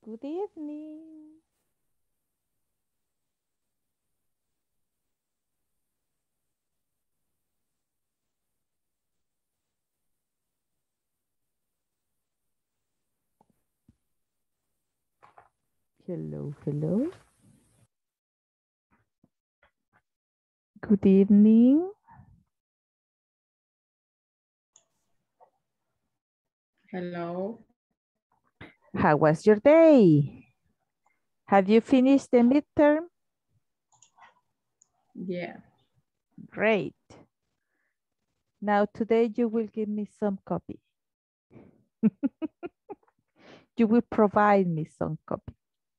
Good evening. Hello, hello. Good evening. Hello. How was your day? Have you finished the midterm? Yeah. Great. Now today you will give me some copy. You will provide me some copy.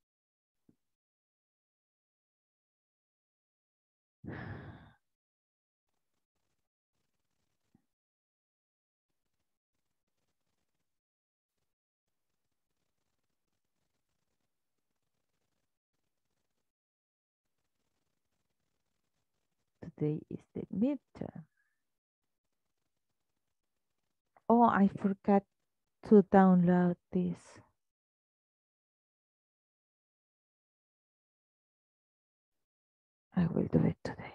Today is the midterm. Oh, I forgot to download this. I will do it today.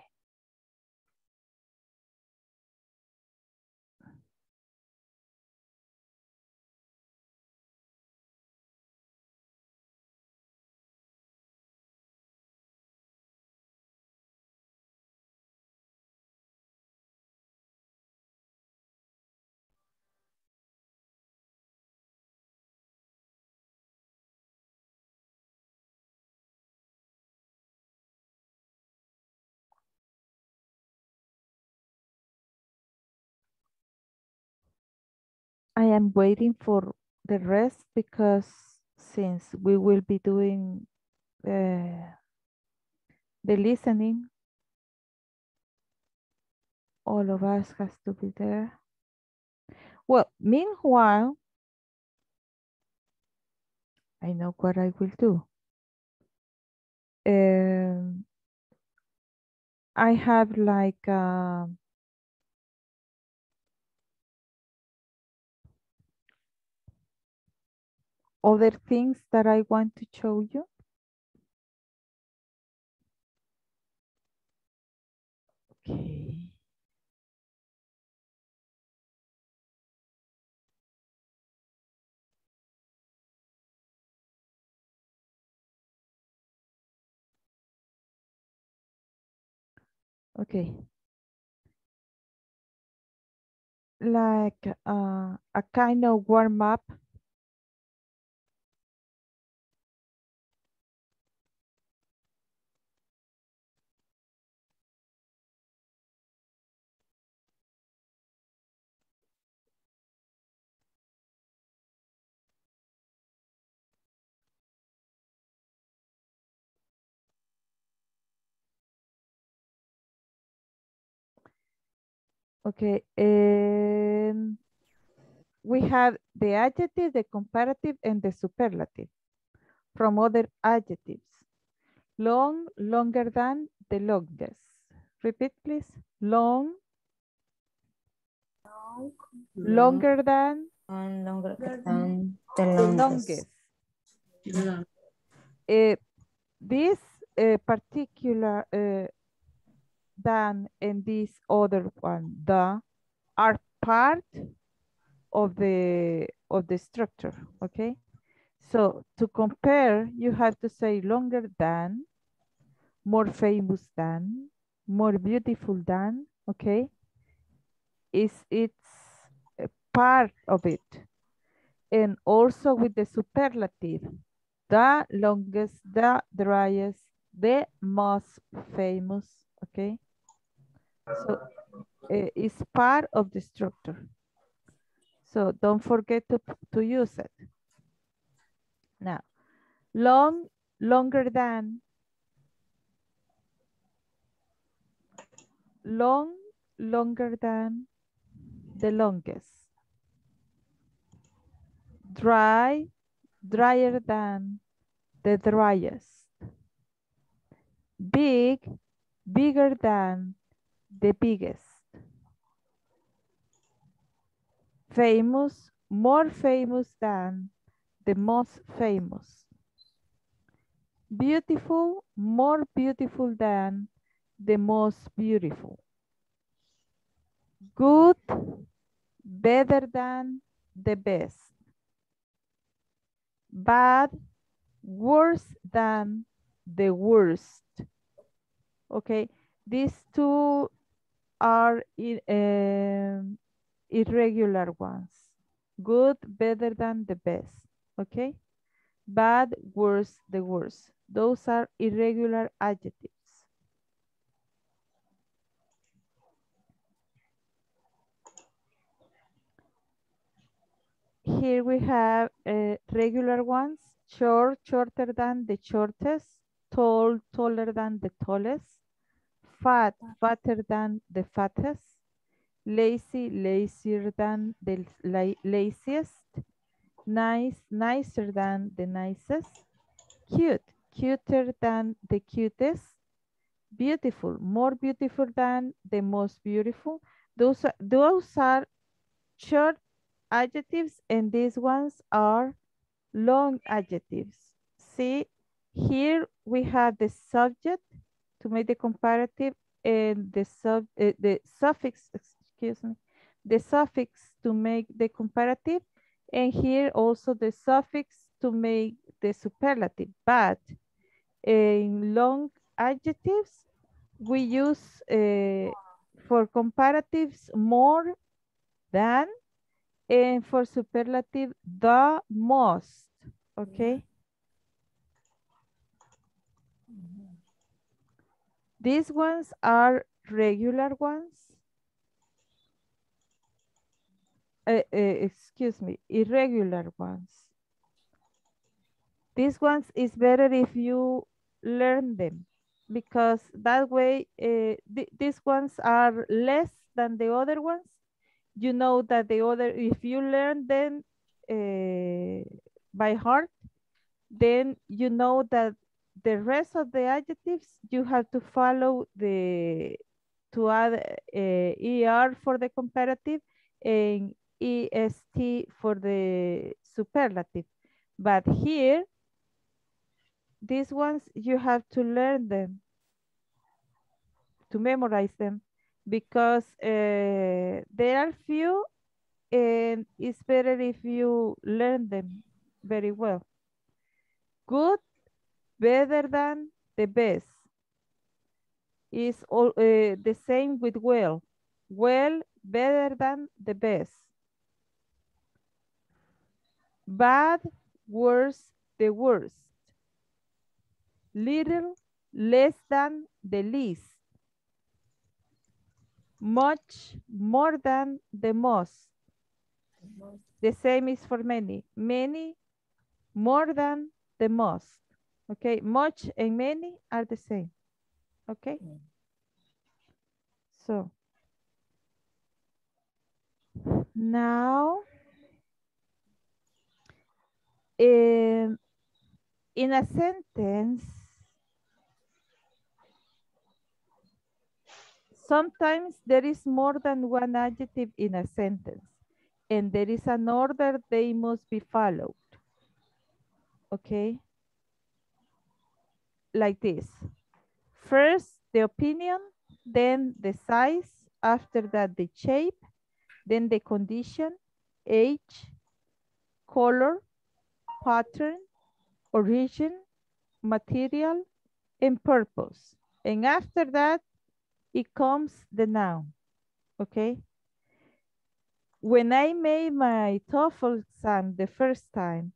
I am waiting for the rest because since we will be doing the listening, all of us has to be there. Well, meanwhile, I know what I will do. I have like other things that I want to show you. Okay. Okay. Like a kind of warm up. Okay. We have the adjective, the comparative, and the superlative from other adjectives. Long, longer than, the longest. Repeat, please. Long, Long. longer than, And longer than the the longest. longest. Yeah. This particular than and this other one, the, are part of the structure. Okay. So to compare, you have to say longer than, more famous than, more beautiful than. Okay. It's a part of it. And also with the superlative, the longest, the driest, the most famous. Okay. So it's part of the structure. So don't forget to use it. Now, long, longer than, long, longer than, the longest. Dry, drier than, the driest. Big, bigger than, the biggest. Famous, more famous than, the most famous. beautiful, more beautiful than, the most beautiful. Good, better than, the best. Bad, worse than, the worst. Okay, these two are irregular ones. Good, better than, the best. Okay, bad, worse, the worst. Those are irregular adjectives. Here we have regular ones. Short, shorter than, the shortest. Tall, taller than, the tallest. Fat, fatter than, the fattest. Lazy, lazier than, the laziest. Nice, nicer than, the nicest. Cute, cuter than, the cutest. Beautiful, more beautiful than, the most beautiful. Those are short adjectives, and these ones are long adjectives. See, here we have the subject to make the comparative, and the suffix, excuse me, the suffix to make the comparative, and here also the suffix to make the superlative. But in long adjectives, we use for comparatives more than, and for superlative the most. Okay. These ones are regular ones. Excuse me, irregular ones. These ones is better if you learn them, because that way these ones are less than the other ones. You know that the other, if you learn them by heart, then you know that the rest of the adjectives you have to follow to add ER for the comparative and EST for the superlative. But here, these ones you have to learn them, to memorize them, because there are few, and it's better if you learn them very well. Good, better than, the best. Is all the same with well. Well, better than, the best. Bad, worse, the worst. Little, less than, the least. Much, more than, the most. The same is for many. Many, more than, the most. Okay, much and many are the same. Okay. So now in a sentence, sometimes there is more than one adjective in a sentence, and there is an order they must be followed. Okay? Like this. First, the opinion, then the size, after that the shape, then the condition, age, color, pattern, origin, material, and purpose. And after that, it comes the noun. Okay? When I made my TOEFL exam the first time,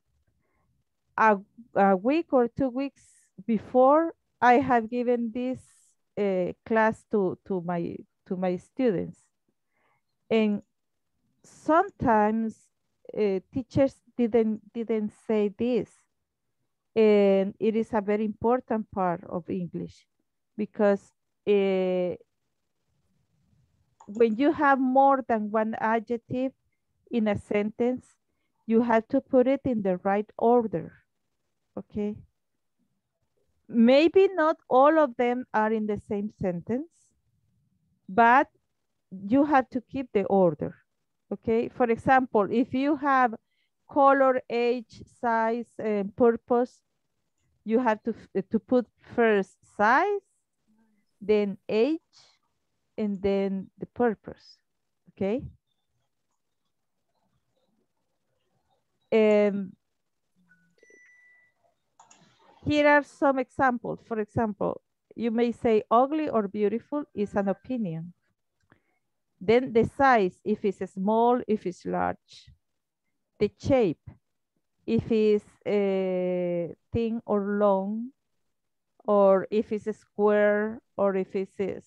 a week or 2 weeks before, I have given this class to my students, and sometimes teachers didn't say this, and it is a very important part of English, because when you have more than one adjective in a sentence, you have to put it in the right order. Okay. Maybe not all of them are in the same sentence, but you have to keep the order. Okay. For example, if you have color, age, size, and purpose, you have to put first size, then age, and then the purpose, okay? Here are some examples. For example, you may say ugly or beautiful is an opinion. Then the size, if it's small, if it's large. The shape, if it's thin or long, or if it's a square, or if it's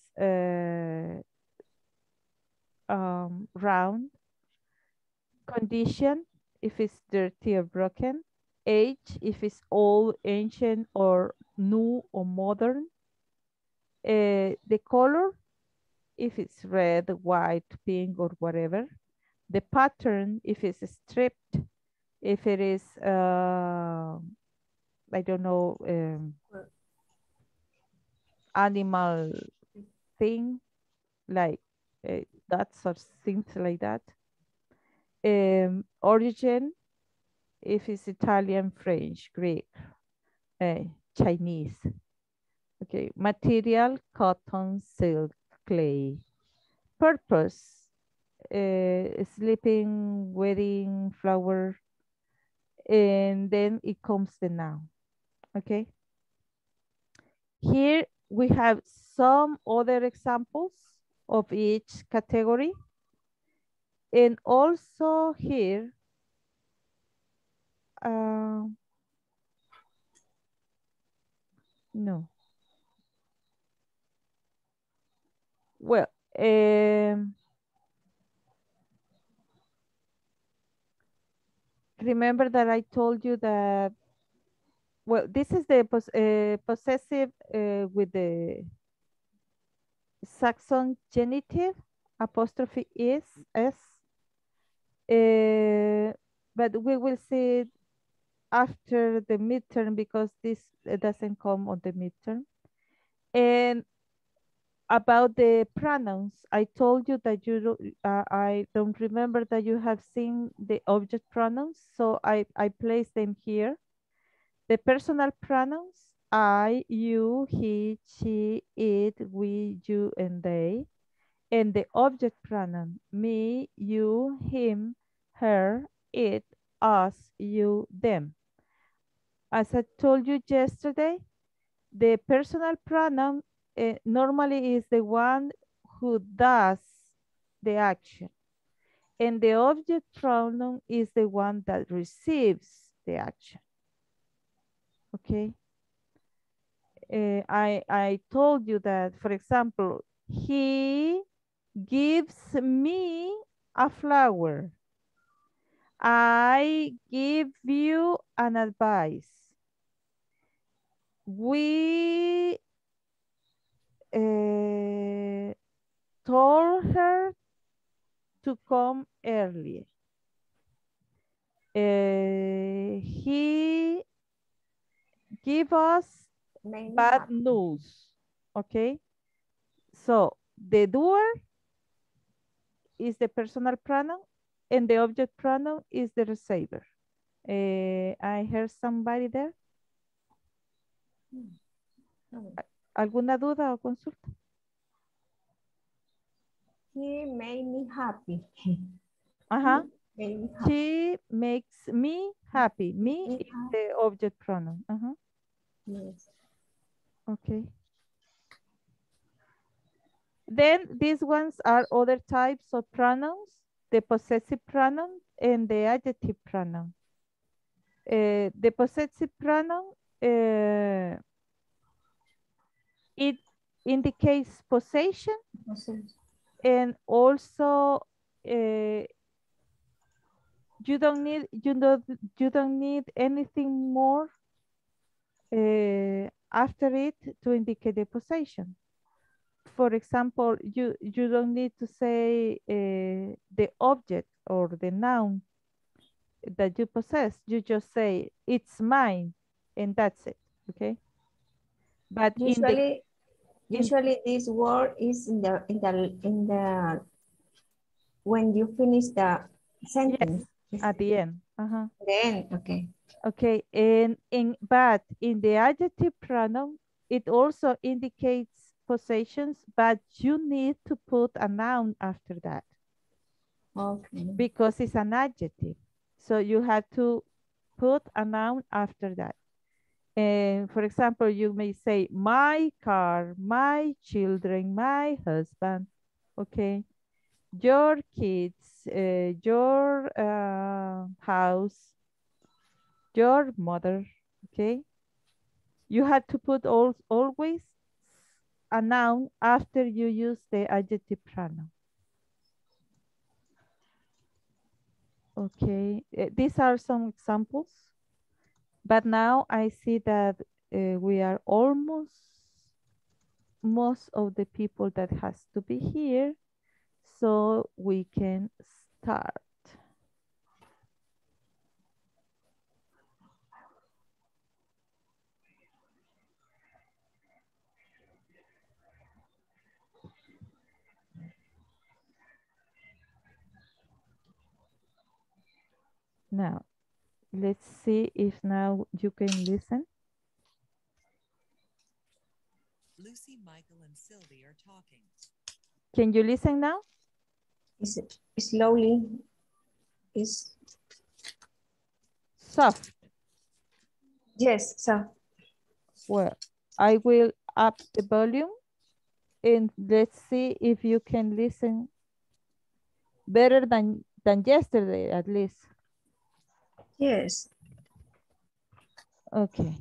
round. Condition, if it's dirty or broken. Age, if it's old, ancient, or new or modern. The color, if it's red, white, pink, or whatever. The pattern, if it's stripped, if it is, I don't know, animal thing, like dots or things like that. Origin, if it's Italian, French, Greek, Chinese. Okay, material, cotton, silk, clay. Purpose, sleeping, wedding, flower, and then it comes the noun, okay? Here we have some other examples of each category. And also here, no. Well, remember that I told you that, well, this is the possessive with the Saxon genitive, apostrophe is, s. But we will see it after the midterm because this doesn't come on the midterm. And about the pronouns, I told you that I don't remember that you have seen the object pronouns, so I place them here. The personal pronouns, I, you, he, she, it, we, you, and they. And the object pronoun, me, you, him, her, it, us, you, them. As I told you yesterday, the personal pronoun normally is the one who does the action. And the object pronoun is the one that receives the action. Okay. I told you that, for example, he gives me a flower. I give you an advice. We told her to come early. He give us bad news. Okay. So the doer is the personal pronoun and the object pronoun is the receiver. I heard somebody there. ¿Alguna duda o consulta? He made me happy. Uh-huh. She makes me happy. Me is the object pronoun. Uh-huh. Yes. Okay. Then these ones are other types of pronouns, the possessive pronoun and the adjective pronoun. The possessive pronoun, it indicates possession and also you don't need anything more after it to indicate the possession. For example, you don't need to say the object or the noun that you possess. You just say it's mine, and that's it. Okay. But usually this word is in the when you finish the sentence. Yes, at the end. Uh-huh. Then, okay. Okay, but in the adjective pronoun, it also indicates possessions, but you need to put a noun after that Okay. because it's an adjective. So you have to put a noun after that. And for example, you may say my car, my children, my husband, okay? Your kids, your house, your mother, okay? You have to put always a noun after you use the adjective pronoun. Okay, these are some examples, but now I see that we are almost most of the people that has to be here, so we can start. Now, let's see if now you can listen. Lucy, Michael, and Sylvie are talking. Can you listen now? Is it slowly? Is Soft. yes, so Well, I will up the volume and let's see if you can listen better than yesterday at least. yes. Okay.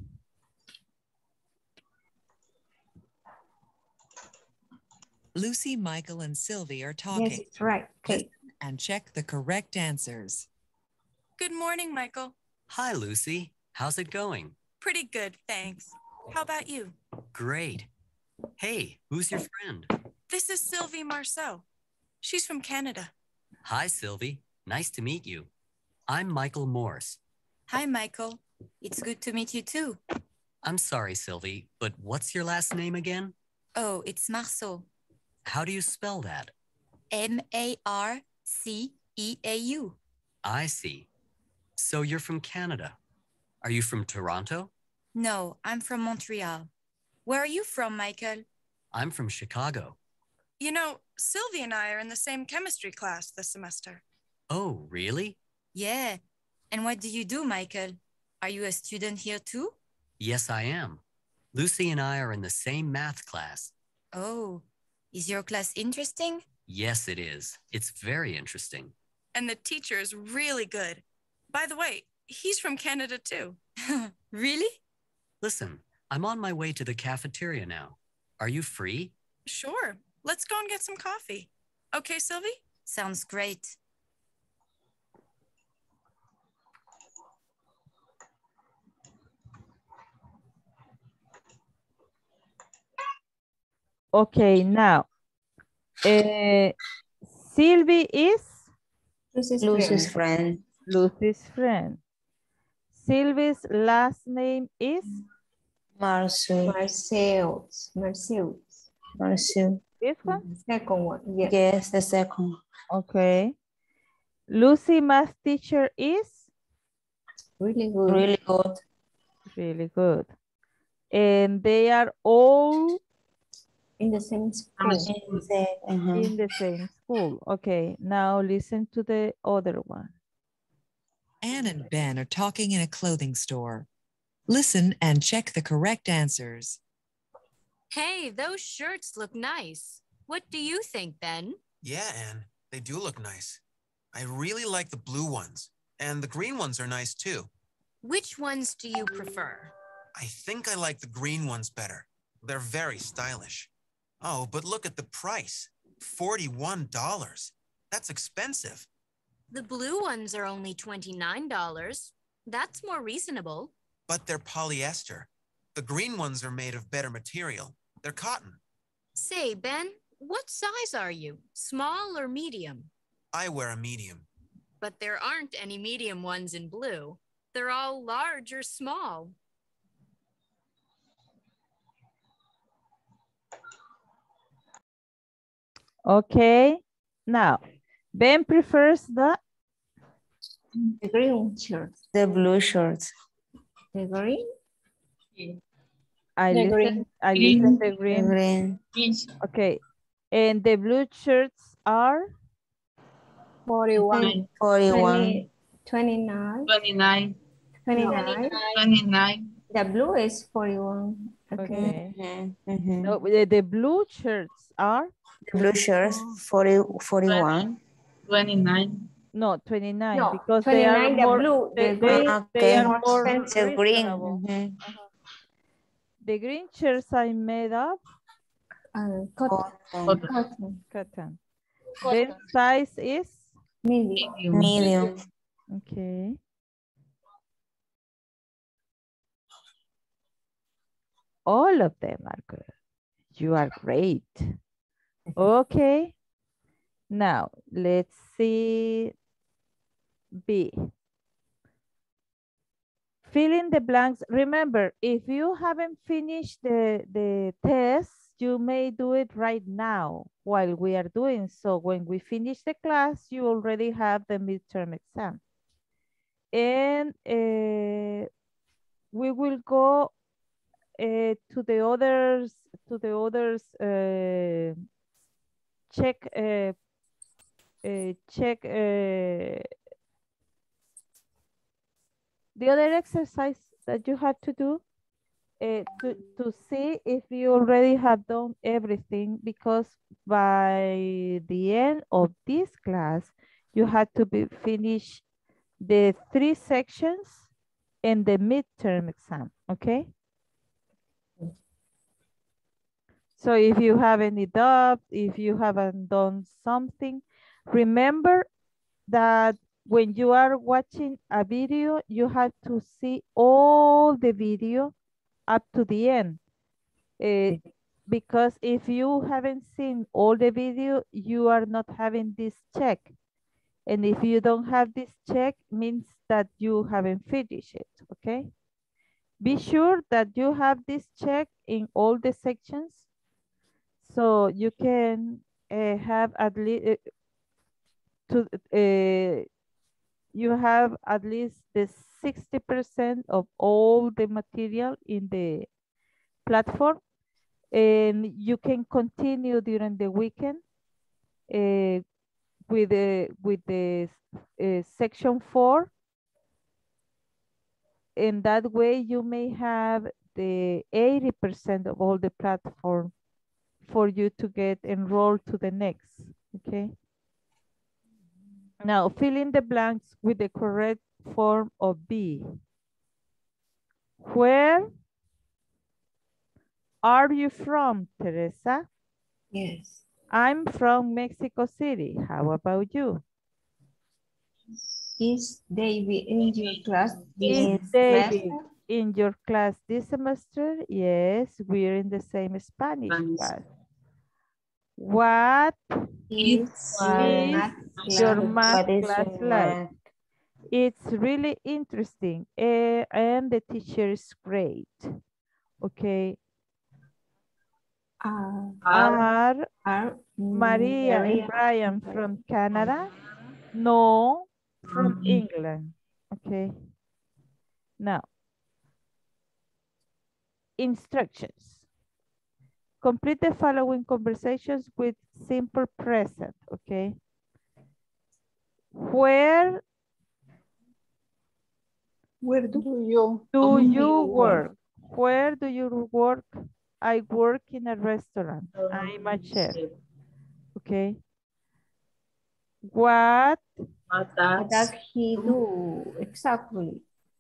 Lucy, Michael, and Sylvie are Yes, talking. it's right. Okay. Listen and check the correct answers. Good morning, Michael. Hi, Lucy. How's it going? Pretty good, thanks. How about you? Great. Hey, who's your friend? This is Sylvie Marceau. She's from Canada. Hi, Sylvie. Nice to meet you. I'm Michael Morse. Hi, Michael. It's good to meet you too. I'm sorry, Sylvie, but what's your last name again? Oh, it's Marceau. How do you spell that? Marceau. I see. So you're from Canada. Are you from Toronto? No, I'm from Montreal. Where are you from, Michael? I'm from Chicago. You know, Sylvie and I are in the same chemistry class this semester. Oh, really? Yeah. And what do you do, Michael? Are you a student here too? Yes, I am. Lucy and I are in the same math class. Oh, is your class interesting? Yes, it is. It's very interesting. And the teacher is really good. By the way, he's from Canada too. Really? Listen, I'm on my way to the cafeteria now. Are you free? Sure. Let's go and get some coffee. Okay, Sylvie? Sounds great. Okay, now, Sylvie is Lucy's friend. Lucy's friend. Sylvie's last name is Marceau. this one? Second one. Yes. Yes, the second one. Okay. Lucy math teacher is Really good. Really good. really good. And they are all In the same school. in the same school. Okay, now listen to the other one. Anne and Ben are talking in a clothing store. Listen and check the correct answers. Hey, those shirts look nice. What do you think, Ben? Yeah, Anne, they do look nice. I really like the blue ones, and the green ones are nice too. Which ones do you prefer? I think I like the green ones better. They're very stylish. Oh, but look at the price. $41. That's expensive. The blue ones are only $29. That's more reasonable. But they're polyester. The green ones are made of better material. They're cotton. Say, Ben, what size are you? Small or medium? I wear a medium. But there aren't any medium ones in blue. They're all large or small. Okay, now Ben prefers the The green shirts. The blue shorts. The green. I The listen. green. I listen the The green. green. Okay. And the blue shirts are 41. 41. 29. 29. 29. 29. The blue is 41. Okay. okay. Mhm. No, the blue shirts are The blue shirts 41. 29. no 29 No, because they are 29 the more blue. they, The they, green they Okay. are more more expensive. The green. reasonable. Mhm. The green shirts are made of Cotton. Cotton. cotton. Then size is Medium. Medium. okay. All of them are good. You are great. Okay. Now let's see B. Fill in the blanks. Remember, if you haven't finished the test, you may do it right now while we are doing. So when we finish the class, you already have the midterm exam. And we will go to the others, check, the other exercise that you have to do to see if you already have done everything, because by the end of this class, you have to be finished the 3 sections and the midterm exam, okay? So if you have any doubt, if you haven't done something, remember that when you are watching a video, you have to see all the video up to the end. Because if you haven't seen all the video, you are not having this check. And if you don't have this check, means that you haven't finished it, okay? Be sure that you have this check in all the sections so you can have at least you have at least the 60% of all the material in the platform, and you can continue during the weekend with the section 4. In that way, you may have the 80% of all the platform for you to get enrolled to the next, okay? Now, fill in the blanks with the correct form of B. Where are you from, Teresa? Yes. I'm from Mexico City. How about you? Is David in your class Is this David semester? in your class this semester? Yes, we're in the same Spanish class. What Is is math your class? math What is class your like? math? It's really interesting, and the teacher is great. Okay. Are Maria and Brian from Canada? No, from England. Okay. Now, instructions. Complete the following conversations with simple present, okay? Where do you do you work? Where do you work? I work in a restaurant. I'm a chef, okay? What What does he do exactly?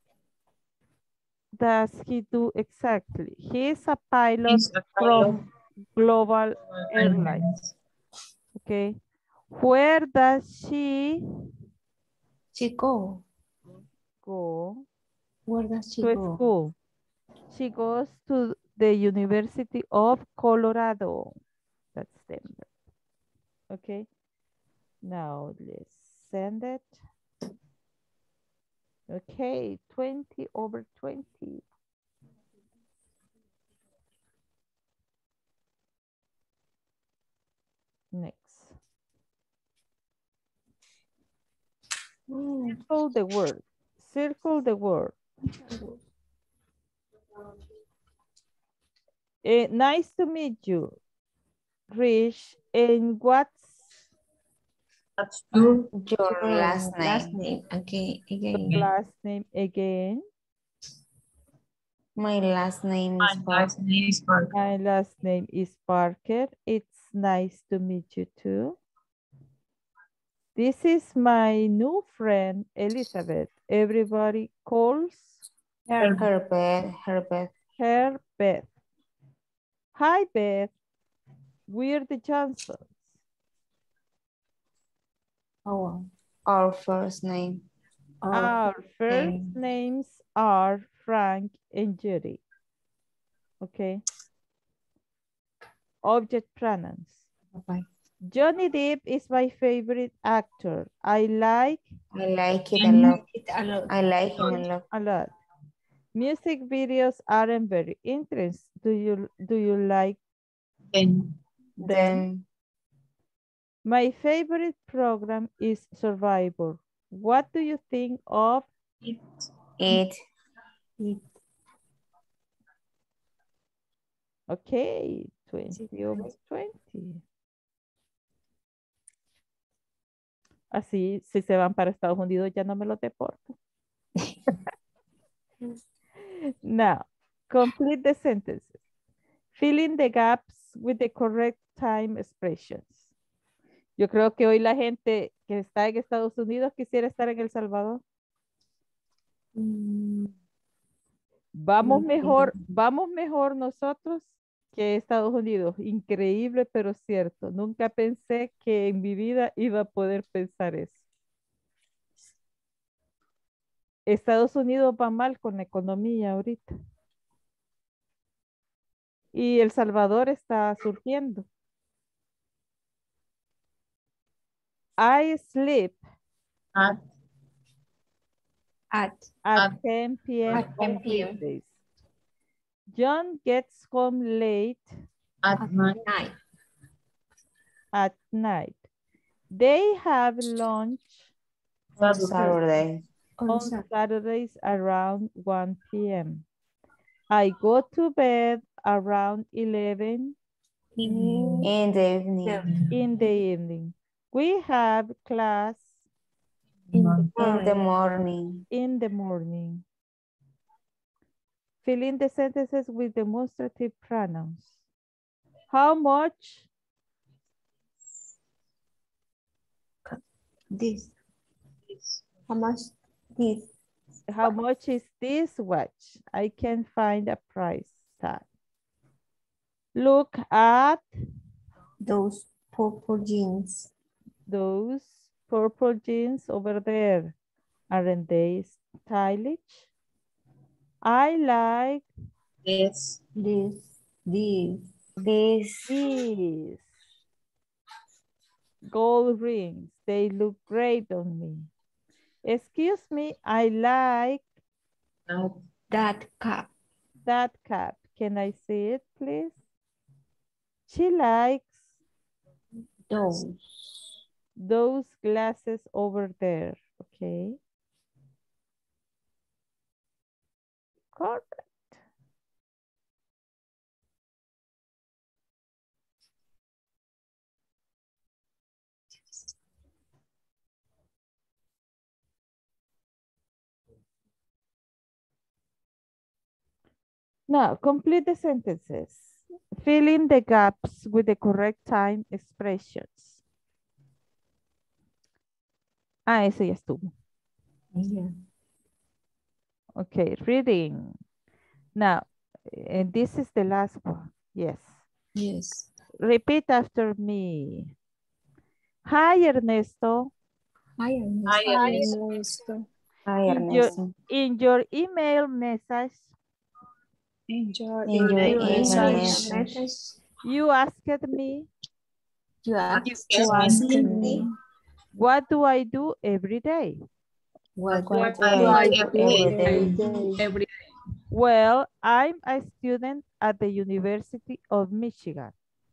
does he do exactly? He is a pilot from Global Airlines, okay? Where does she Chico. go Where does she to go? school? She goes to the University of Colorado. That's Denver. Okay. Now let's send it. Okay, 20/20. Next. Circle the word. Circle the word. Nice to meet you, Rich. And what's Your Your last last name. name. Okay, your again. last name again? My last name my is last name is Parker. My last name is Parker. It's nice to meet you too. This is my new friend, Elizabeth. Everybody calls Herbert. her Beth. Hi, Beth. We're the Johnsons. Our first name. Our first names are Frank and Judy. Okay. Object pronouns. Okay. Johnny Depp is my favorite actor. I like I like it a lot. It a lot. I like him a lot. a lot. Music videos aren't very interesting. Do you like them? Then My favorite program is Survivor. What do you think of it. Okay, 20 over 20. Así, si se van para Estados Unidos, ya no me lo deporto. Now, complete the sentences. Fill in the gaps with the correct time expressions. Yo creo que hoy la gente que está en Estados Unidos quisiera estar en El Salvador. Vamos mejor nosotros que Estados Unidos. Increíble, pero cierto. Nunca pensé que en mi vida iba a poder pensar eso. Estados Unidos va mal con la economía ahorita. Y El Salvador está surgiendo. I sleep At at 10 p.m. At 10 on p.m. weekdays. John gets home late at night. at night. They have lunch Saturday. on Saturdays around 1 p.m. I go to bed around 11 In the evening. in the evening. We have class In the morning. in the morning. Fill in the sentences with demonstrative pronouns. How much? This. How much this? How much is this watch? I can find a price tag. Look at Those purple jeans. those purple jeans over there. Aren't they stylish? I like This. these gold rings. They look great on me. Excuse me, I like That cap. that cap. Can I see it, please? She likes those glasses over there. Okay. Correct. Now, complete the sentences. Fill in the gaps with the correct time expressions. Ah, eso ya estuvo. Yeah. Okay, reading. Now, and this is the last one. Yes. Yes. Repeat after me. Hi, Ernesto. Hi, Ernesto. Hi, Ernesto. In your email message, In your message. you asked me, You asked me. what do I do every day? What do I do every day? Well, I'm a student at the University of Michigan.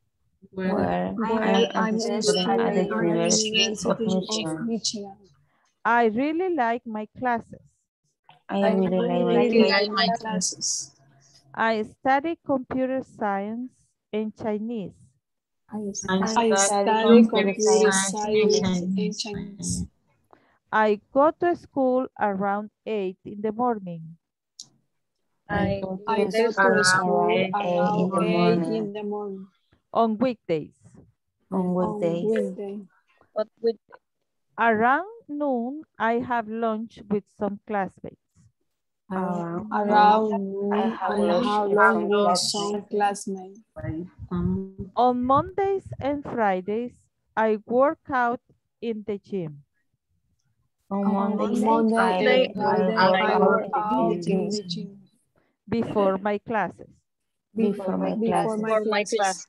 Where I'm I'm a student at the University of Michigan. I really like my classes. I really Really like like my classes. I study computer science and Chinese. I I study study computer computer science science and and Chinese. I go to school around 8 in the morning. I go I to go to school school around 8 in around the 8 morning in the morning On weekdays. on on weekdays. weekday. Around noon, I have lunch with some classmates. Around Around I noon, have I lunch have with lunch some with classmates. some classmates. On Mondays and Fridays, I work out in the gym. On On Mondays and Monday and Friday, Friday, I I work work out out in in the the gym gym Before my classes. before my before classes. my classes.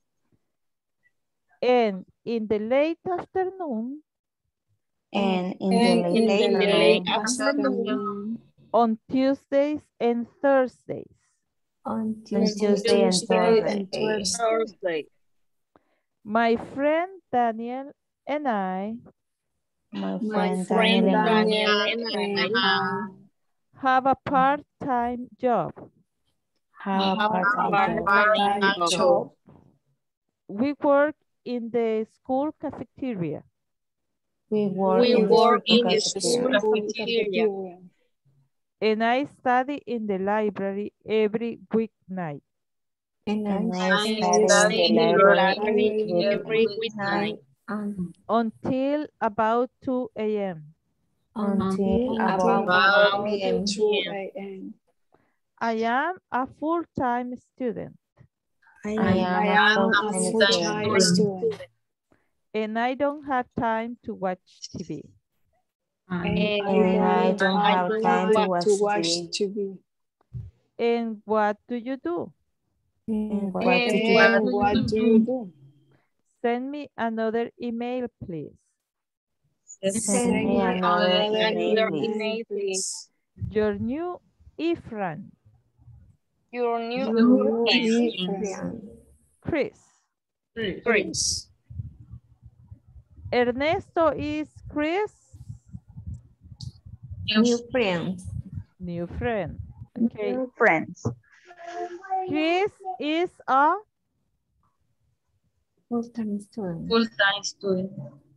And in the late afternoon, And in And the in the late late afternoon, on Tuesdays and Thursdays, on Tuesday and Tuesday and Thursday, Thursday, my friend Daniel and I my my friend friend Daniel Daniel and I have a part-time job. have a have a part-time job. part-time job. We work in the school cafeteria. We work We in the work school in the school cafeteria. cafeteria. And I study in the library every weeknight. and And I I Study study in the library every night and Until about 2 a.m. until until about about 2 2 a.m. I am a full-time student. I I am am a a full-time full-time student. student. And I don't have time to watch TV. And I don't have time to to watch watch TV. TV. And what do you do? And what And to do? what do you do? Send me another email, please. Send me another email, please. please. Your new e-friend, Your new e-friend. Chris. Chris. Ernesto is Chris' new friends. new friend. Okay. Friends. Chris is a Full-time student. Full-time student.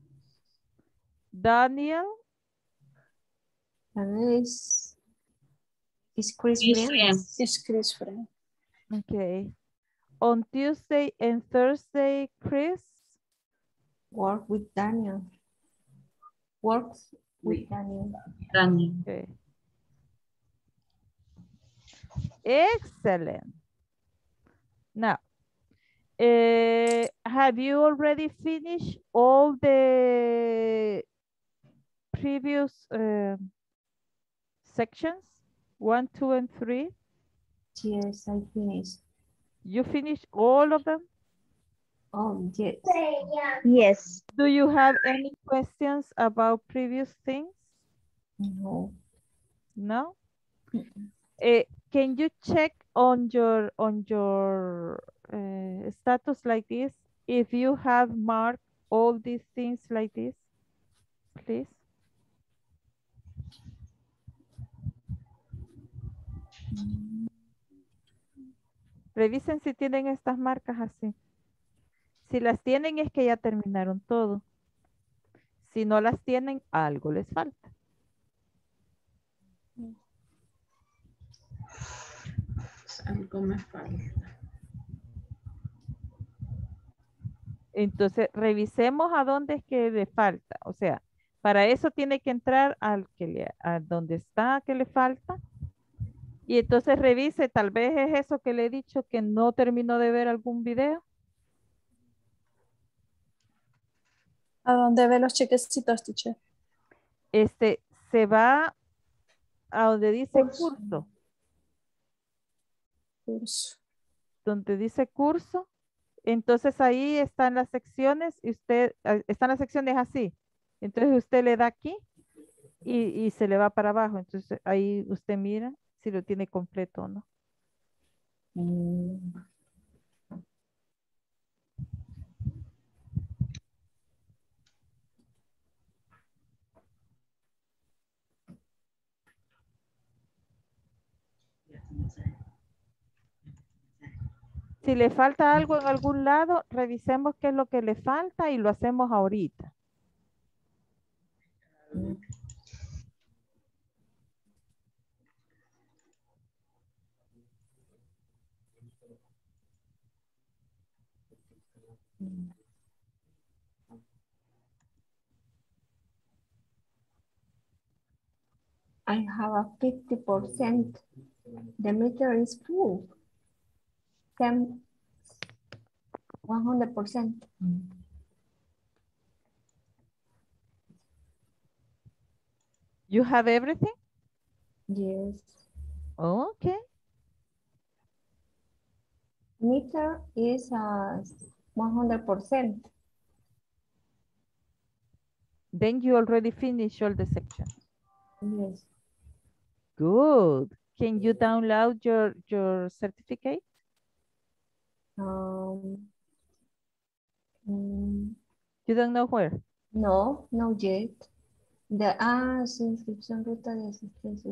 Daniel And is Chris friends. Is Chris friend. Okay. On Tuesday and Thursday, Chris Work with Daniel. Works with Daniel. Okay. Excellent. Now, have you already finished all the previous sections? 1, 2, and 3? Yes, I finished. You finished all of them? Oh, yes. Yes. Do you have any questions about previous things? No. No? Can you check on your status like this if you have marked all these things like this, please? Revisen si tienen estas marcas así. Si las tienen es que ya terminaron todo. Si no las tienen, algo les falta. Algo me falta. Entonces, revisemos a dónde es que le falta. O sea, para eso tiene que entrar a donde está que le falta. Y entonces revise, tal vez es eso que le he dicho que no terminó de ver algún video. ¿A dónde ve los chequecitos, teacher? Se va a donde dice curso. Curso. Donde dice curso. Entonces ahí están las secciones y están las secciones así. Entonces usted le da aquí y se le va para abajo. Entonces ahí usted mira si lo tiene completo o no. Si le falta algo en algún lado, revisemos qué es lo que le falta y lo hacemos ahorita. I have a 50%. The meter is full. 100%. You have everything? Yes. Okay. Meter is 100%. Then you already finished all the sections. Yes. Good. Can you download your certificate? You don't know where? No, no yet. Su inscripción ruta de asistencia.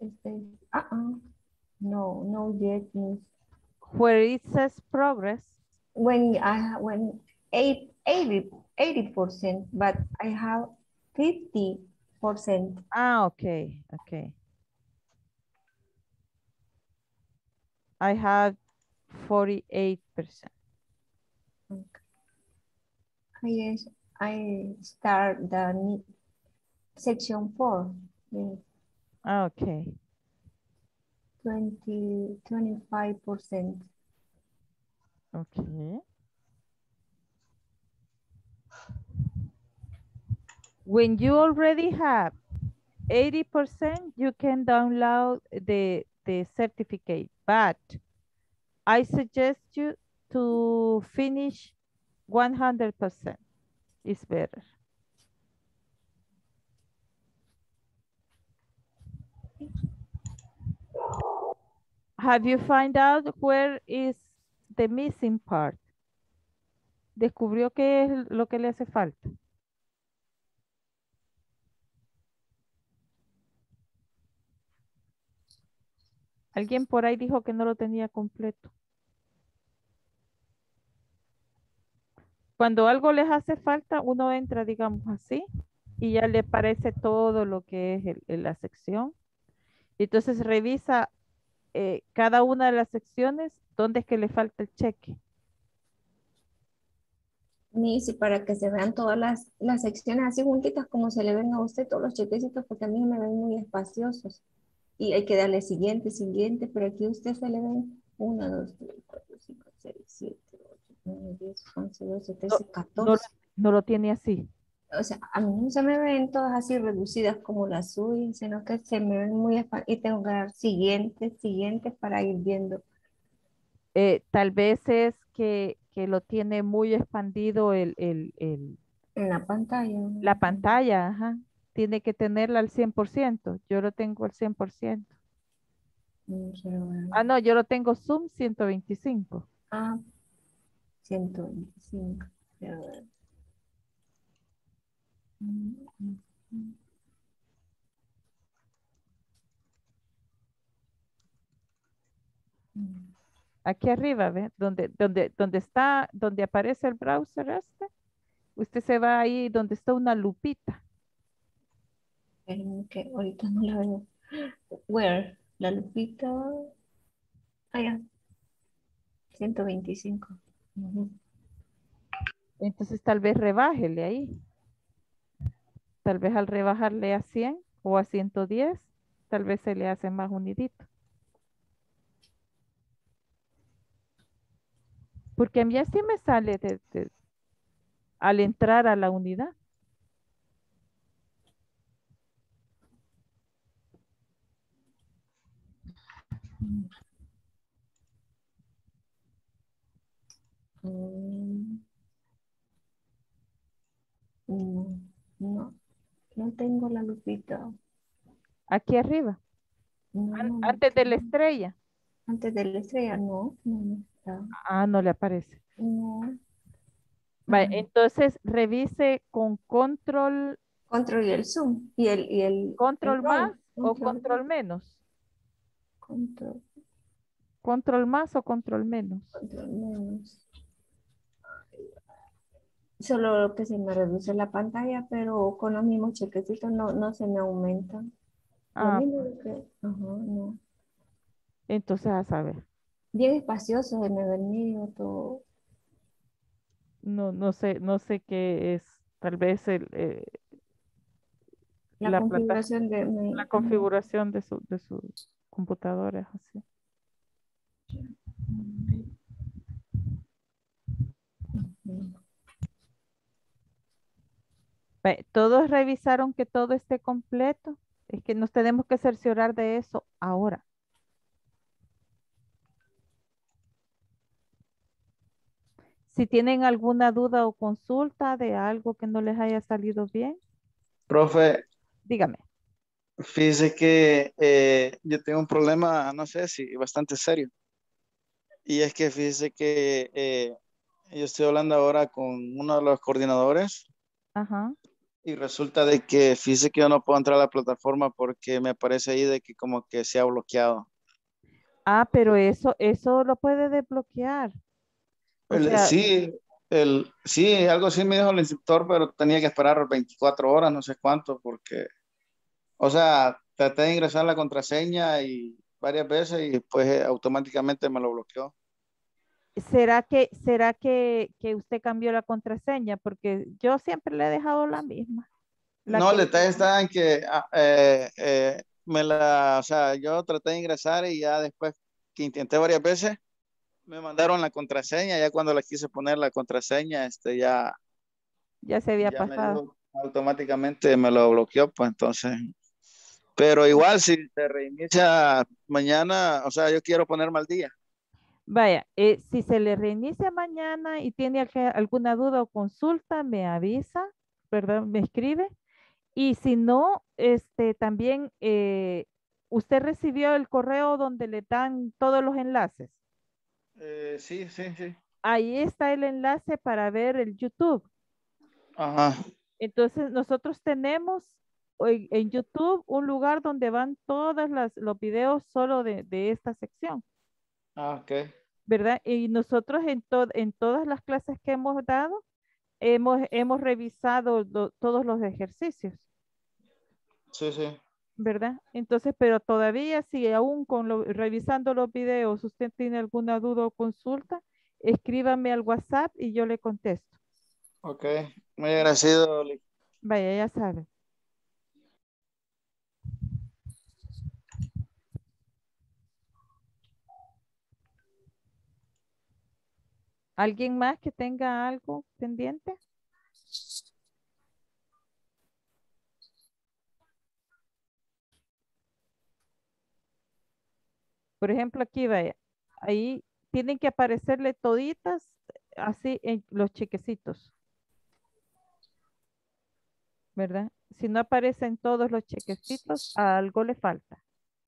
No, no yet. Miss. Where it says progress. When 80%, but I have 50%. Ah, okay, okay. I have 48%. Okay. I start the section 4. Yes. Okay. 25%. Okay. When you already have 80%, you can download the certificate, but I suggest you to finish 100%. It's better. Have you find out where is the missing part? ¿Descubrió qué es lo que le hace falta? Alguien por ahí dijo que no lo tenía completo. Cuando algo les hace falta, uno entra, digamos así, y ya le aparece todo lo que es la sección. Entonces revisa cada una de las secciones, dónde es que le falta el cheque. Miss, para que se vean todas las secciones así juntitas, como se le ven a usted todos los chequecitos, porque a mí me ven muy espaciosos. Y hay que darle siguiente, siguiente, pero aquí a usted se le ven 1, 2, 3, 4, 5, 6, 7, 8, 9, 10, 11, 12, 13, 14. No lo tiene así. O sea, a mí no se me ven todas así reducidas como las suyas, sino que se me ven muy y tengo que dar siguiente, siguiente para ir viendo. Tal vez es que lo tiene muy expandido En la pantalla. la pantalla, ajá. Tiene que tenerla al 100%. Yo lo tengo al 100%. Ah, no, yo lo tengo Zoom 125. Ah, 125. Quiero ver. Aquí arriba, ¿ve? Donde aparece el browser este. Usted se va ahí donde está una lupita. Que ahorita no la veo. Where? La lupita. Ah, ya. 125. Entonces tal vez rebájele ahí. Tal vez al rebajarle a 100 o a 110, tal vez se le hace más unidito. Porque a mí así me sale al entrar a la unidad. No, no tengo la lupita. Aquí arriba. Antes de la estrella. Antes de la estrella, no está. Ah, no le aparece. No. Vale, entonces revise con control. Control y el zoom. Y el Control el más roll. o control menos. Control. ¿Control más o control menos? Control menos. Solo que se me reduce la pantalla, pero con los mismos chequecitos no se me aumentan. Lo Ah, mismo que, ajá, no. entonces a saber. Bien espacioso, se me ve el medio, todo. No sé qué es. Tal vez La la plata, configuración de la mi... configuración de su computadora es así. ujú. Todos revisaron que todo esté completo. Es que nos tenemos que cerciorar de eso ahora. Si tienen alguna duda o consulta de algo que no les haya salido bien, Profe, dígame. fíjese que yo tengo un problema, no sé si bastante serio. Y es que fíjese que yo estoy hablando ahora con uno de los coordinadores Ajá. y resulta de que fíjese que yo no puedo entrar a la plataforma porque me aparece ahí de que como que se ha bloqueado. Ah, pero eso lo puede desbloquear. O sea, Sí, sí, algo así me dijo el instructor, pero tenía que esperar 24 horas, no sé cuánto, porque, o sea, traté de ingresar la contraseña y varias veces y pues automáticamente me lo bloqueó. que usted cambió la contraseña? Porque yo siempre le he dejado la misma. La No, que el detalle está en que o sea, yo traté de ingresar y ya después que intenté varias veces, me mandaron la contraseña, ya cuando le quise poner la contraseña, ya se había ya me pasado. dijo automáticamente, me lo bloqueó, pues entonces, pero igual si se reinicia mañana, o sea, yo quiero ponerme al día. Vaya, si se le reinicia mañana y tiene alguna duda o consulta, me avisa, ¿verdad? Me escribe. Y si no, también usted recibió el correo donde le dan todos los enlaces. Sí, sí, sí. Ahí está el enlace para ver el YouTube. Ajá. Entonces, nosotros tenemos en YouTube un lugar donde van todos los videos solo de esta sección, Ah, ok. ¿verdad? Y nosotros en todas las clases que hemos dado, hemos revisado todos los ejercicios. Sí, sí. ¿Verdad? Entonces, pero todavía si aún revisando los videos usted tiene alguna duda o consulta, escríbame al WhatsApp y yo le contesto. Ok. Muy agradecido, Lick. Vaya, ya sabe. ¿Alguien más que tenga algo pendiente? Por ejemplo, aquí vaya, ahí tienen que aparecerle toditas así en los chequecitos, ¿verdad? Si no aparecen todos los chequecitos, algo le falta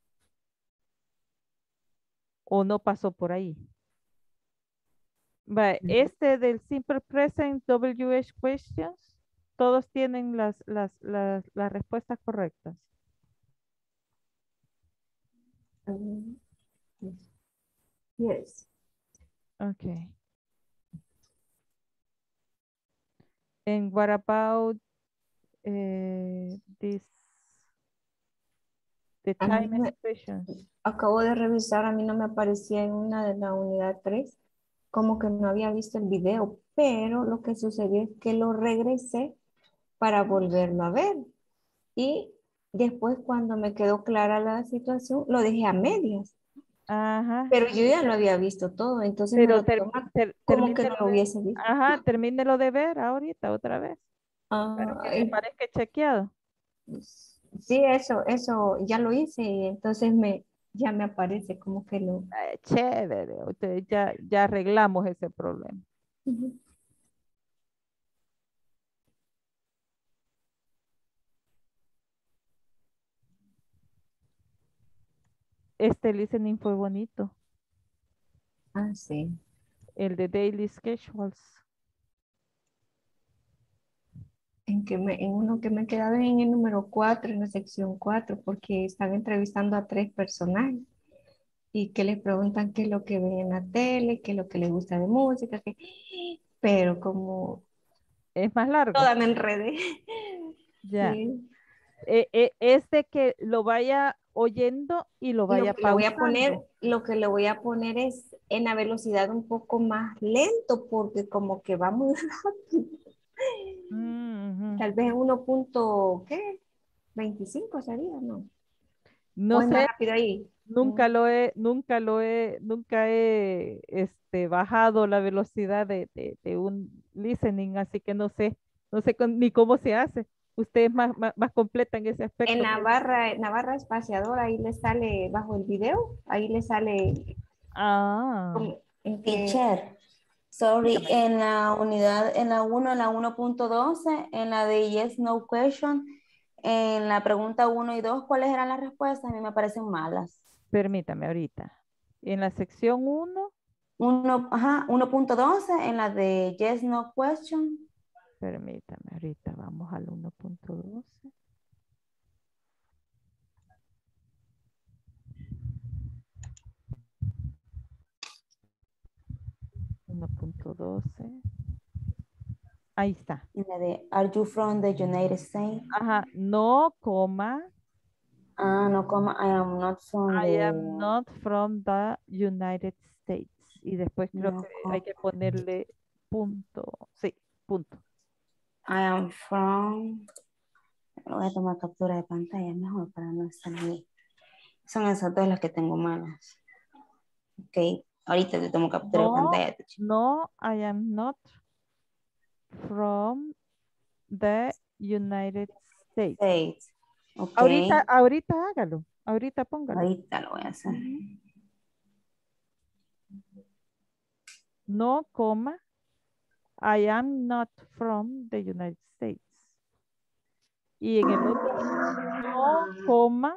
o no pasó por ahí. Va, este del Simple Present WH Questions, todos tienen las respuestas correctas. Yes. Okay. And what about this, the A mí time expressions? acabo de revisar, a mí no me aparecía en una de la unidad 3 como que no había visto el video, pero lo que sucedió es que lo regresé para volverlo a ver. Y después cuando me quedó clara la situación, lo dejé a medias. Ajá. Pero yo ya lo había visto todo, entonces me Pero lo toma como que no termínelo lo de, hubiese visto. ajá, termínelo de ver ahorita otra vez, para que le Ay, parezca chequeado. sí, eso ya lo hice y entonces ya me aparece como que lo... Chévere, ya arreglamos ese problema. Ujú. Este listening fue bonito, Ah, sí. el de Daily Schedules. En uno que me he quedado en el número 4 en la sección 4 porque están entrevistando a 3 personajes. y que les preguntan qué es lo que ven en la tele, qué es lo que les gusta de música, pero como Es más largo. toda me enredé. Ya. Sí. Es de que lo vaya oyendo y lo vaya Lo que le voy a pausando. poner, lo que le voy a poner es en la velocidad un poco más lento, porque como que va muy rápido. Tal vez en 1 punto, ¿qué? 25 sería, ¿no? No ¿O es más sé, rápido ahí? nunca he bajado la velocidad de un listening, así que no sé ni cómo se hace. Usted es más completa en ese aspecto. En la barra espaciadora, ahí le sale bajo el video, ahí le sale en que Teacher, sorry, en la unidad, en la 1, en la 1.12, en la de yes, no question, en la pregunta 1 y 2, ¿cuáles eran las respuestas? A mí me parecen malas. Permítame ahorita. En la sección 1. 1.12, en la de yes, no question. Permítame, ahorita vamos al 1.12. Ahí está. En la de are you from the United States? Ajá, no, coma. Ah, no, coma, I am not from I the... am not from the United States. Y después creo No, que hay que ponerle punto. Sí, punto. I am from... Voy a tomar captura de pantalla mejor para no salir. Son esas dos las que tengo malas. Ok, ahorita te tomo captura de pantalla. No, I am not from the United States. Okay. Ahorita hágalo. Ahorita póngalo. Ahorita lo voy a hacer. No, coma. I am not from the United States. Y en el otro, no, coma.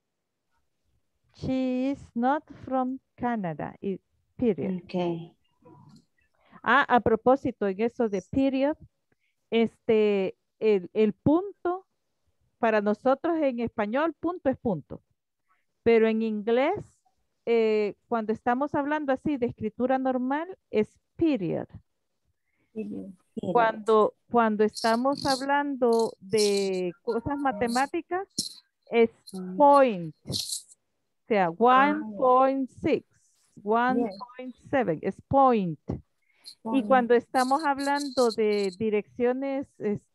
She is not from Canada. Y period. Okay. A propósito, en eso de period, el punto, para nosotros en español, punto es punto. Pero en inglés, cuando estamos hablando así de escritura normal, es period. Cuando estamos hablando de cosas matemáticas, es point. O sea, 1.6, 1.7, es point. Y cuando estamos hablando de direcciones,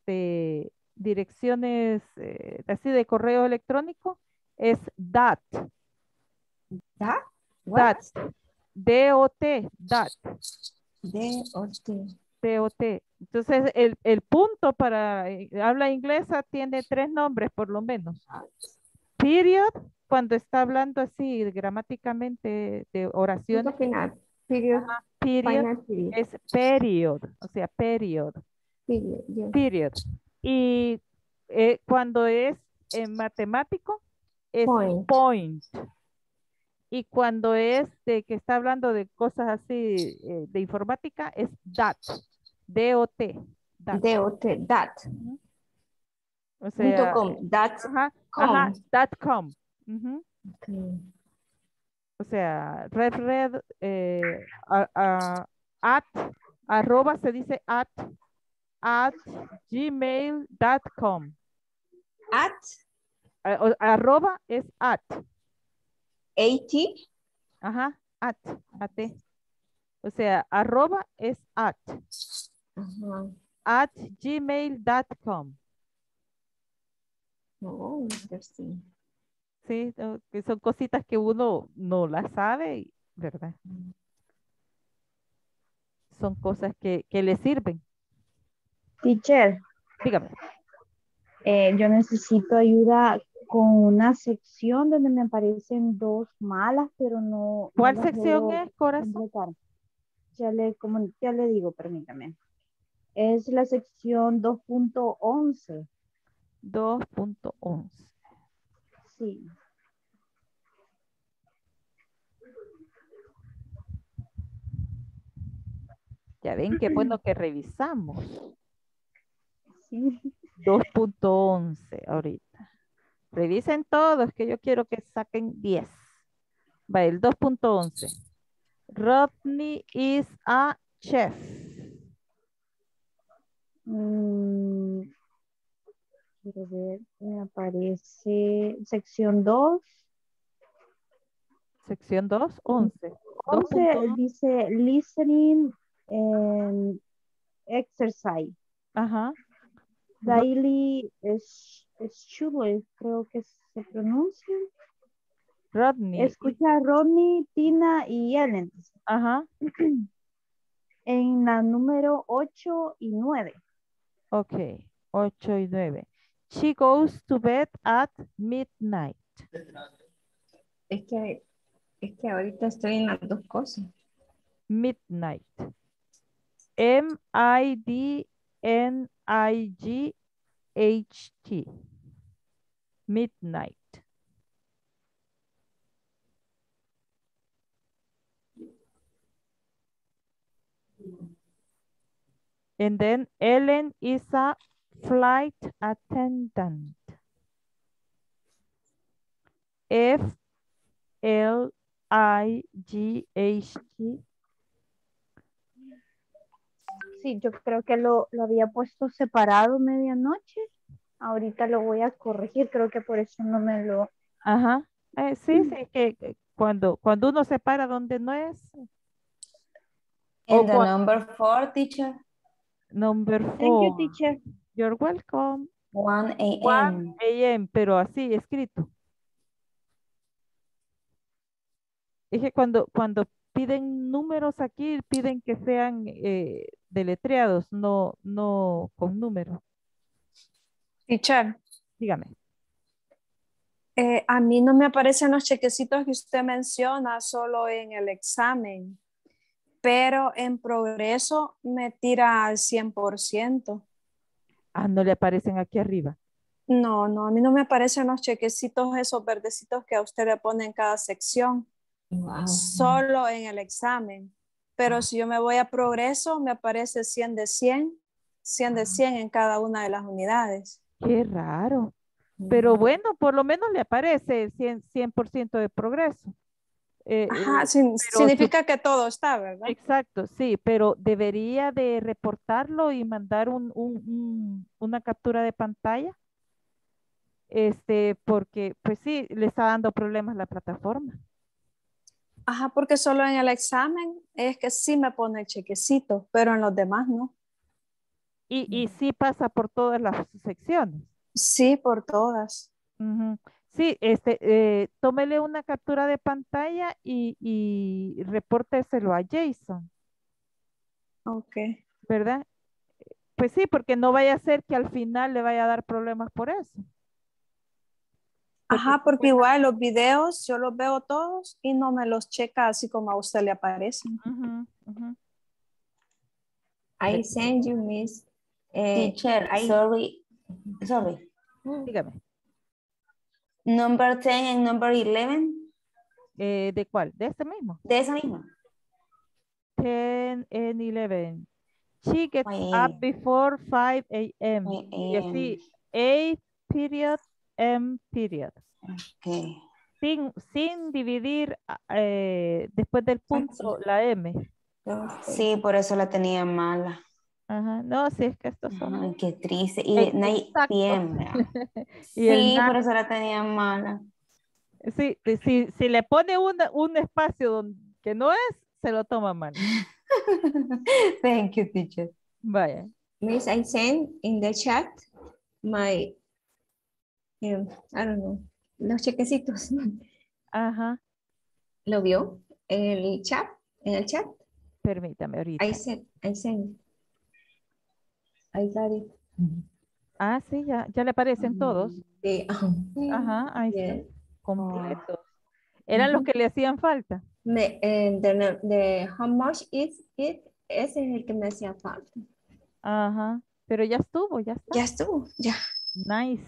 así de correo electrónico, es dot. ¿Dot? Dot. D-O-T, dot. D-O-T. D-O-T. Entonces, el punto para habla inglesa tiene 3 nombres, por lo menos. Period, cuando está hablando así gramáticamente de oraciones. Punto final. Period. Period Final period. es period, o sea, period. Period, yes. Period. Y cuando es en matemático, es point. Y cuando es de que está hablando de cosas así de informática, es dot. D-O-T. D-O-T, dot. O sea, .com, dot com. Ajá, dot com. Okay. O sea, red, at, arroba se dice at gmail.com. Arroba es at. AT. Ajá, at. O sea, arroba es at. At gmail.com. Oh, interesting. Sí, que son cositas que uno no las sabe, ¿verdad? Son cosas que le sirven. Teacher. Dígame. Yo necesito ayuda con una sección donde me aparecen 2 malas, pero no. ¿Cuál no las sección logro es, corazón? completar. Ya le digo, permítame. Es la sección 2.11. 2.11. Sí. Ya ven qué bueno que revisamos. Sí. 2.11 ahorita. Revisen todos que yo quiero que saquen 10. Va, el 2.11. Rodney is a chef. Quiero ver, me aparece sección 2. Sección 2, 11. 11 dice listening and exercise. Ajá. Daily schedule, creo que se pronuncia. Rodney. Escucha a Rodney, Tina y Ellen. Ajá. En la número 8 y 9. Ok, 8 y 9. She goes to bed at midnight. Es que ahorita estoy en las dos cosas. Midnight. M-I-D-N-I-G-H-T. Midnight. And then Ellen is a flight attendant. F-L-I-G-H-T. Sí, yo creo que lo había puesto separado medianoche. Ahorita lo voy a corregir, creo que por eso no me lo... Ajá. Sí, que cuando uno separa donde no es. And the number 4, teacher. Number 4. Thank you, teacher. You're welcome. 1 a.m. 1 a.m., pero así escrito. Es que cuando piden números aquí, piden que sean deletreados, no con números. Teacher, Dígame. a mí no me aparecen los chequecitos que usted menciona solo en el examen, pero en progreso me tira al 100%. Ah, no le aparecen aquí arriba. No, a mí no me aparecen los chequecitos esos verdecitos que a usted le pone en cada sección. Wow. Solo en el examen. Pero si yo me voy a progreso, me aparece 100 de 100, 100 de 100 en cada una de las unidades. Qué raro. Pero bueno, por lo menos le aparece 100% de progreso. Ajá, significa que todo está, ¿verdad? Exacto, sí, pero debería de reportarlo y mandar una captura de pantalla. Porque pues sí, le está dando problemas la plataforma. Ajá, porque solo en el examen es que sí me pone el chequecito, pero en los demás no. Y sí pasa por todas las secciones. Sí, por todas. Ujú. Sí, tómele una captura de pantalla y repórteselo a Jason, Ok. ¿verdad? Pues sí, porque no vaya a ser que al final le vaya a dar problemas por eso. Ajá, porque igual los videos yo los veo todos y no me los checa así como a usted le aparecen. I send you, Miss. Teacher, sorry. Dígame. Number 10 and number 11. ¿De cuál? ¿De este mismo? De esa misma. 10 and 11. She gets up before 5 a.m. Y así, A period, M period. Okay. Sin dividir después del punto la M. Sí, por eso la tenía mala. Ajá, no, sí, es que estos son. Ay, qué triste. Y night PM. Sí, por eso la tenía mala. Sí, si le pone un espacio que no es, se lo toma mal. Thank you, teacher. Vaya. Miss, I send in the chat my, I don't know, los chequecitos. Ajá. ¿Lo vio? En el chat. Permítame ahorita. I send. I got it. Ah, sí, ya le aparecen todos. Sí. Ajá, ahí están. Completos. Eran los que le hacían falta. De how much is it? Ese es el que me hacía falta. Ajá, pero ya estuvo, ya está. Ya estuvo, ya. Nice.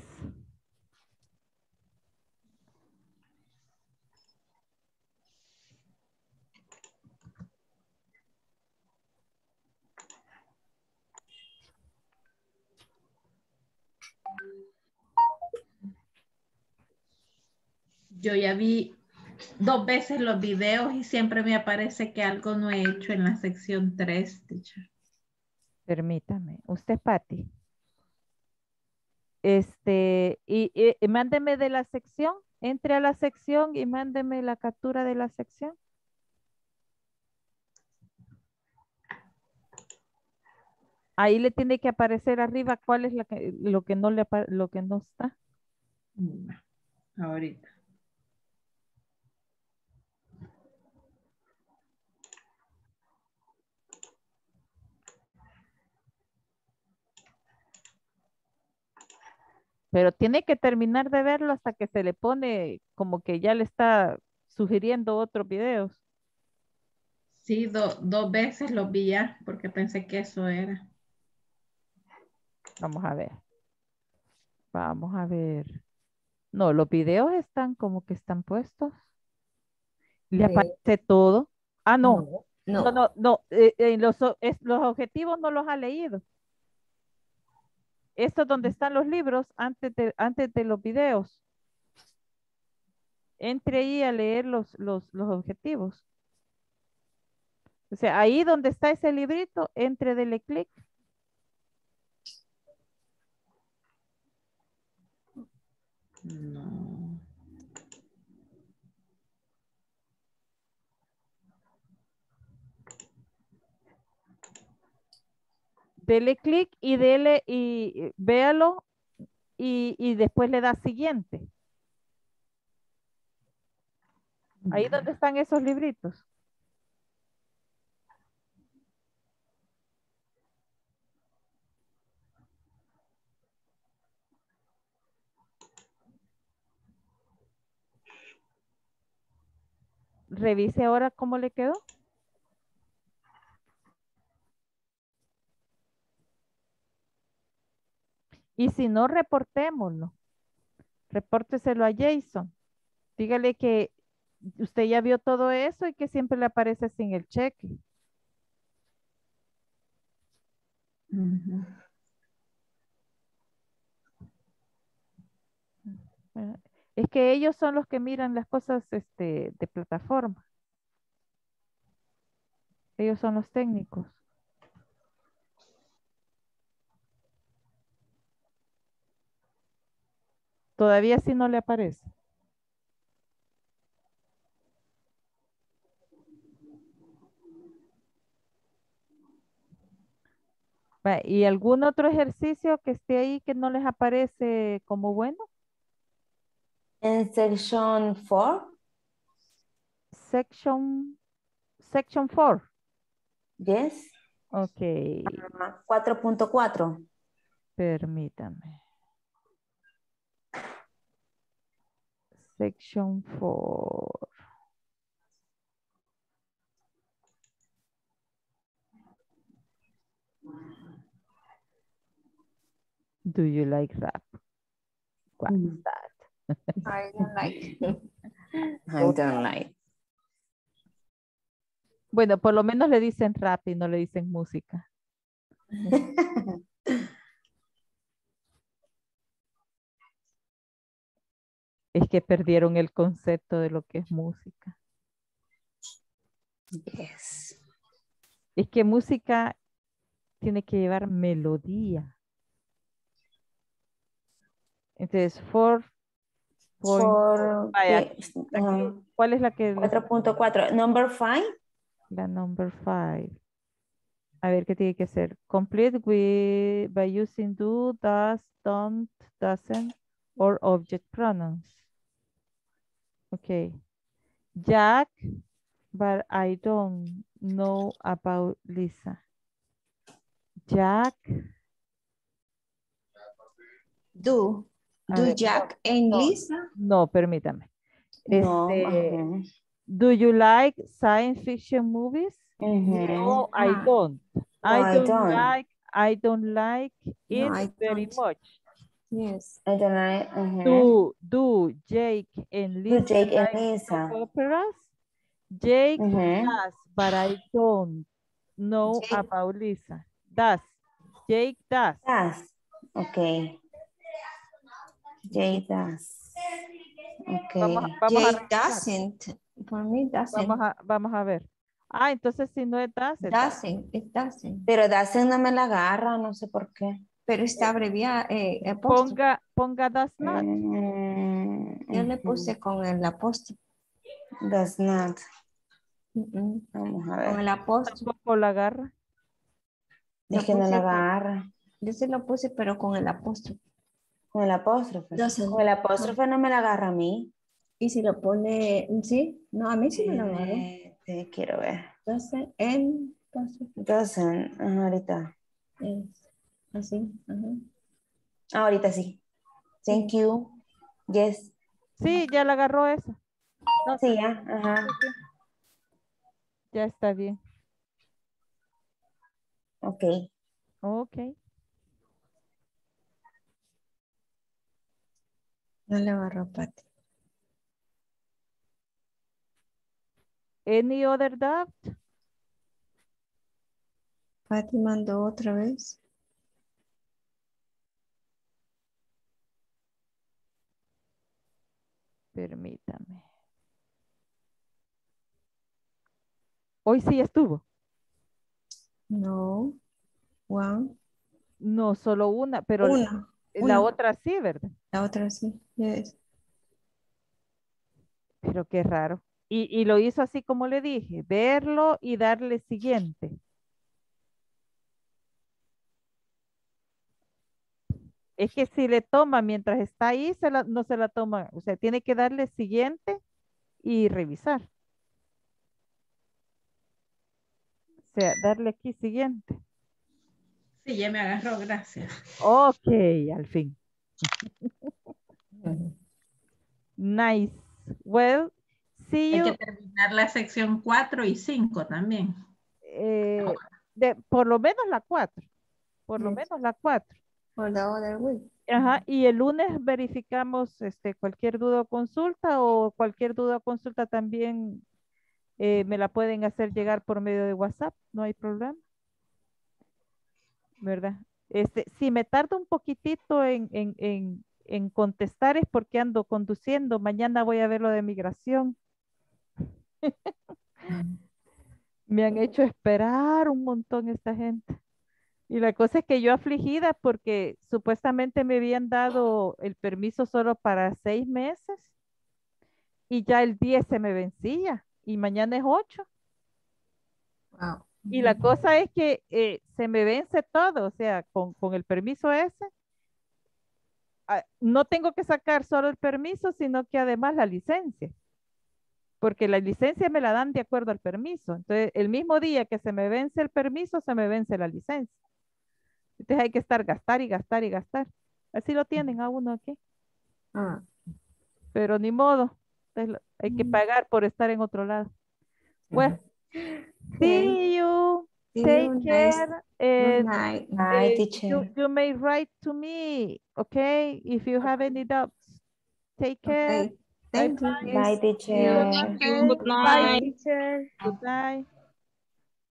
Yo ya vi 2 veces los videos y siempre me aparece que algo no he hecho en la sección 3, teacher. Permítame. Usted, Patti. Y mándeme de la sección. Entre a la sección y mándeme la captura de la sección. Ahí le tiene que aparecer arriba cuál es lo que no lo que no está. Ahorita. Pero tiene que terminar de verlo hasta que se le pone como que ya le está sugiriendo otros videos. Sí, 2 veces los vi ya porque pensé que eso era. Vamos a ver. Vamos a ver. No, los videos están como que están puestos. Le aparece todo. Ah, no. No. Los objetivos no los ha leído. Esto es donde están los libros antes de los videos. Entre ahí a leer los objetivos. O sea, ahí donde está ese librito, entre, dele clic. No. Dele clic y véalo y después le da siguiente. Ahí donde están esos libritos. Revise ahora cómo le quedó. Y si no, reportémoslo. Repórteselo a Jason. Dígale que usted ya vio todo eso y que siempre le aparece sin el cheque. Es que ellos son los que miran las cosas de plataforma. Ellos son los técnicos. Todavía sí no le aparece. ¿Y algún otro ejercicio que esté ahí que no les aparece como bueno? En section 4. Section 4. Yes. Ok. 4.4. Permítame. Section 4. Do you like rap? What's that? I don't like. I don't like. Bueno, por lo menos le dicen rap y no le dicen música. Es que perdieron el concepto de lo que es música. Yes. Es que música tiene que llevar melodía. Entonces, ¿cuál es la que? 4.4. Number 5. La number 5. A ver, ¿qué tiene que hacer? Complete by using do, does, don't, doesn't, or object pronouns. Okay. Jack, but I don't know about Lisa. Jack. Do Jack and Lisa? No, permítame. No. Do you like science fiction movies? No, I don't. I don't like it very much. Yes. I don't like. Do Jake and Lisa like soap operas? Jake does, but I don't know about Lisa. Does. Jake does. Does. Okay. Jake does. Okay. Vamos Yeah, a it doesn't. For me, doesn't. vamos a ver. Ah, entonces si no es doesn't. It doesn't. Pero doesn't no me la agarra, no sé por qué. Pero está abreviada. Ponga does not. Yo le puse con el apóstrofe. Does not. Vamos a ver. Con el apóstrofe. Tampoco la agarra. Es que no la agarra. Yo se lo puse, pero con el apóstrofe. Con el apóstrofe. Doesn't. Con el apóstrofe no me la agarra a mí. Y si lo pone, ¿sí? No, a mí sí me lo agarró. Quiero ver. Doesn't, en apóstrofe. Doesn't. Ahorita. Así. Ahorita sí. Thank you. Yes. Sí, ya la agarró esa. No, sí, ya. Ajá. Ya está bien. Ok. Ok. No le agarró Pati. Any other doubt? Pati mandó otra vez. Permítame. Hoy sí estuvo. No. One. No, solo una, pero Una. la otra sí, ¿verdad? La otra sí. Yes. Pero qué raro. Y lo hizo así como le dije, verlo y darle siguiente. Es que si le toma mientras está ahí, no se la toma. O sea, tiene que darle siguiente y revisar. O sea, darle aquí siguiente. Sí, ya me agarró, gracias. Ok, al fin. Nice. Well, see you. Hay que terminar la sección 4 y 5 también. Por lo menos la 4. Por lo menos la 4. For the other week. Ajá, y el lunes verificamos cualquier duda o consulta, o cualquier duda o consulta también me la pueden hacer llegar por medio de WhatsApp, no hay problema. ¿Verdad? Si me tardo un poquitito en contestar es porque ando conduciendo. Mañana voy a ver lo de migración. Me han hecho esperar un montón esta gente. Y la cosa es que yo afligida porque supuestamente me habían dado el permiso solo para 6 meses y ya el 10 se me vencía y mañana es 8. Wow. Y la cosa es que se me vence todo, o sea, con el permiso ese, no tengo que sacar solo el permiso, sino que además la licencia, porque la licencia me la dan de acuerdo al permiso. Entonces, el mismo día que se me vence el permiso, se me vence la licencia. Entonces hay que estar gastar y gastar y gastar. Así lo tienen a uno aquí. Pero ni modo. Entonces, hay que pagar por estar en otro lado. Well, see you. Take care. Good night. Bye, teacher. You may write to me, okay? If you have any doubts. Take care. Okay. Thank you. Bye, teacher. Good night. Bye, teacher. Good night.